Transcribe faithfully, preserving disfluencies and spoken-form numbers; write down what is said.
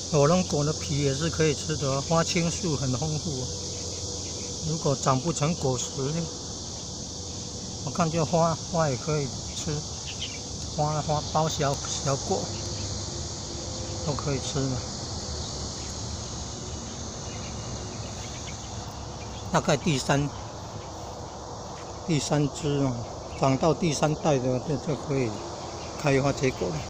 火龙果的皮也是可以吃的哦，花青素很丰富哦。如果长不成果实呢，我看这花花也可以吃，花花苞小小果都可以吃嘛。大概第三第三枝哦，长到第三代的就就可以开花结果了。